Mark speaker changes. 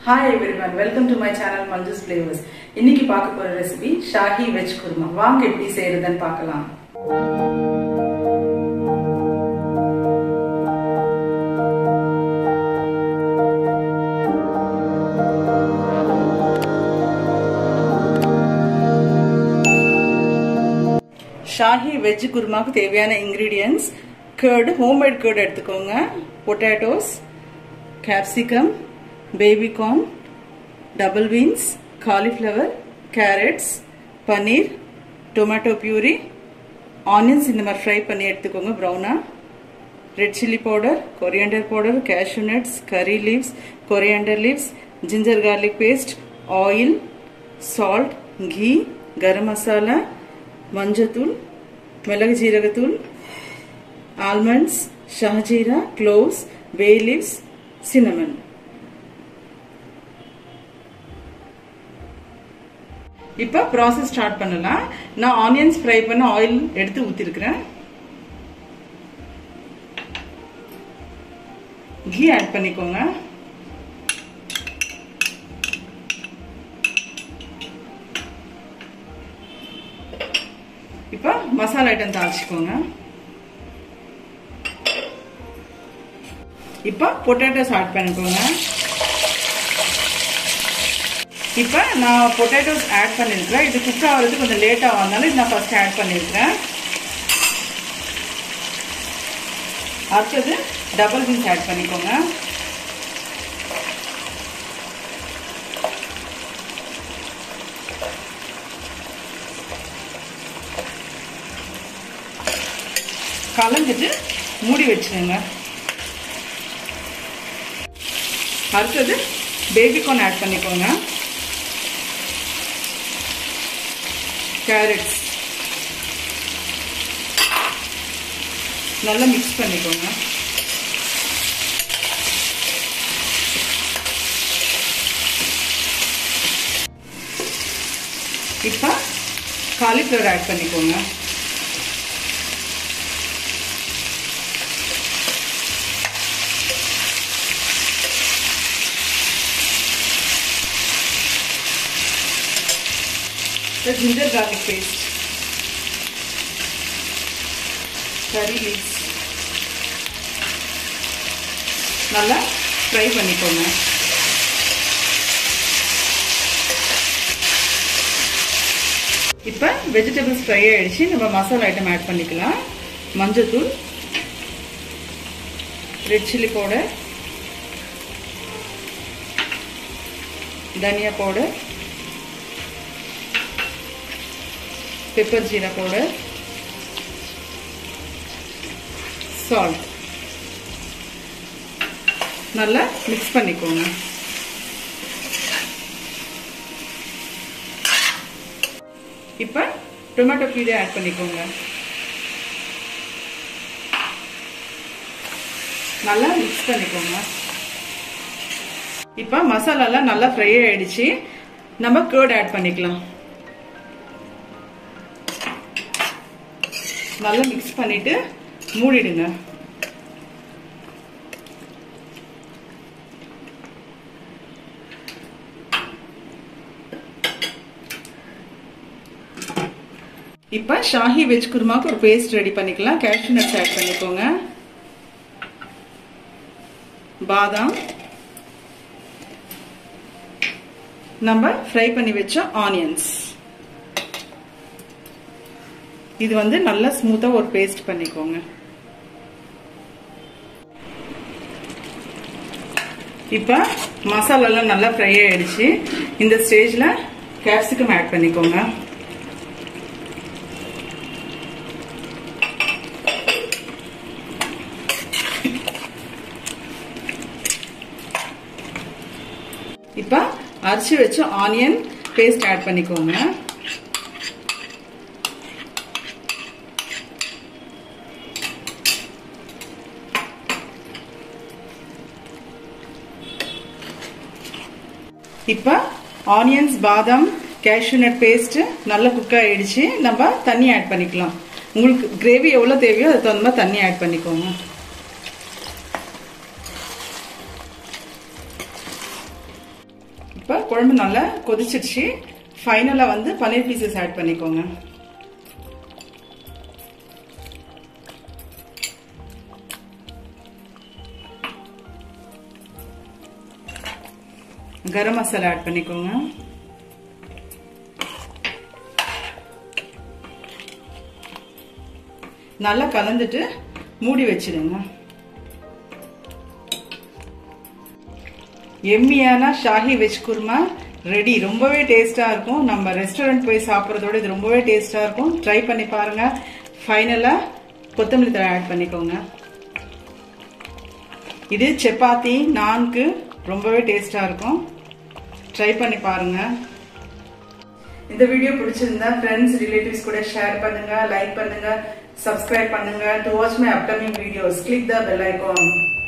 Speaker 1: Hi everyone, welcome to my channel Manju's Flavors. இன்னைக்கு பார்க்க போற ரெசிபி ஷாஹி வெஜ் குருமா. வாங்க எப்படி செய்யறதுன்னு பார்க்கலாம். ஷாஹி வெஜ் குருமாக்கு தேவையான ingredients curd, homemade curd எடுத்துக்கோங்க, potatoes, capsicum, baby corn, double beans, cauliflower, carrots, paneer, tomato puree, onions இந்த மாதிரி fry பண்ணி எடுத்துக்கோங்க browna, red chili powder, coriander powder, cashew nuts, curry leaves, coriander leaves, ginger garlic paste, oil, salt, ghee, garam masala, manjathul, milagu jeeragathul, almonds, shahjeera, cloves, bay leaves, cinnamon. இப்போ process start பண்ணலாம். நான் onions fry பண்ண oil எடுத்து ஊத்திருக்கேன். ghee add பண்ணிக்கோங்க. இப்போ masala item தாளிச்சுக்கோங்க. இப்போ potatoes add பண்ணிக்கோங்க. இப்போ நான் பொட்டேட்டோஸ் ஆட் பண்ணிருக்கேன். இது குக் ஆகிறது கொஞ்சம் லேட் ஆகுறதுனால இது நான் ஃபர்ஸ்ட் ஆட் பண்ணிருக்கேன். அடுத்தது டபுள் பீன்ஸ் ஆட் பண்ணிக்கோங்க. கலந்துட்டு மூடி வச்சுருங்க. அடுத்தது பேபி கார்ன் ஆட் பண்ணிக்கோங்க. கேரட்ஸ் நல்லா மிக்ஸ் பண்ணிக்கோங்க. இப்போ காலிஃப்ளவர் ஆட் பண்ணிக்கோங்க. The ginger garlic paste, curry leaves, நல்லா ஃப்ரை பண்ணிக்கோங்க. இப்போ வெஜிடபிள்ஸ் ஃப்ரை ஆயிடுச்சு. நம்ம மசாலா ஐட்டம் ஆட் பண்ணிக்கலாம். மஞ்சத்தூள், ரெட் சில்லி பவுடர், தனியா powder, pepper jeera powder, salt. நல்லா மிக்ஸ் பண்ணிக்கோங்க. இப்போ டொமேட்டோ பியூரி ஆட் பண்ணிக்கோங்க. நல்லா மிக்ஸ் பண்ணிக்கோங்க. இப்போ மசாலாலாம் நல்லா ஃப்ரை ஆயிடுச்சு. நம்ம கர்ட் ஆட் பண்ணிக்கலாம். நல்லா மிக்ஸ் பண்ணிட்டு மூடிடுங்க. இப்ப ஷாஹி வெஜ் குருமாக்கு ஒரு பேஸ்ட் ரெடி பண்ணிக்கலாம். கேஷ்யூ நட்ஸ் ஆட் பண்ணிக்கோங்க. பாதாம், நம்ம ஃப்ரை பண்ணி வச்ச ஆனியன்ஸ், இது வந்து நல்லா ஸ்மூத்தா ஒரு பேஸ்ட் பண்ணிக்கோங்க. இப்ப மசாலா எல்லாம் நல்லா ஃப்ரை ஆயிடுச்சு. இந்த ஸ்டேஜ்ல கேப்சிகம் ஆட் பண்ணிக்கோங்க. இப்ப அரைச்சு வச்ச ஆனியன் பேஸ்ட் ஆட் பண்ணிக்கோங்க. இப்ப ஆனியன்ஸ், பாதாம், கேஷ்யூ நட் பேஸ்ட் நல்லா குக் ஆயிடுச்சு. நம்ம தண்ணி ஆட் பண்ணிக்கலாம். உங்களுக்கு கிரேவி எவ்வளவு தேவையோ அதுக்கு தகுந்த மாதிரி தண்ணி ஆட் பண்ணிக்கோங்க. குழம்பு நல்லா கொதிச்சிடுச்சு. ஃபைனலா வந்து பன்னீர் பீசஸ் ஆட் பண்ணிக்கோங்க. கரம் மசாலா ஆட் பண்ணிக்கோங்க. நல்லா கலந்துட்டு மூடி வச்சிடுங்க. எம்மியான ஷாஹி வெஜ் குருமா ரெடி. ரொம்பவே டேஸ்டா இருக்கும். நம்ம ரெஸ்டாரண்ட் போய் சாப்பிட்றதோட இது ரொம்பவே டேஸ்டா இருக்கும். ட்ரை பண்ணி பாருங்க. ஃபைனலா கொத்தமல்லி தழை ஆட் பண்ணிக்கோங்க. இது சப்பாத்தி நான்கு ரொம்பவே டேஸ்டா இருக்கும். ட்ரை பண்ணி பாருங்க. இந்த வீடியோ பிடிச்சிருந்தா ஃப்ரெண்ட்ஸ் ரிலேட்டிவ்ஸ் கூட ஷேர் பண்ணுங்க, லைக் பண்ணுங்க, சப்ஸ்கிரைப் பண்ணுங்க. To watch my upcoming videos, click the bell icon.